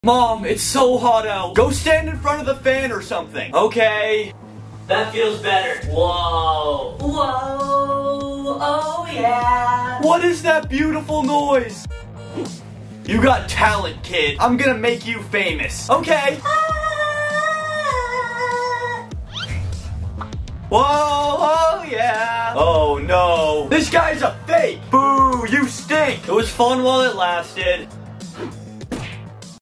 Mom, it's so hot out. Go stand in front of the fan or something. Okay. That feels better. Whoa. Whoa. Oh, yeah. What is that beautiful noise? You got talent, kid. I'm gonna make you famous. Okay. Whoa, oh yeah. Oh no. This guy's a fake. Boo, you stink. It was fun while it lasted.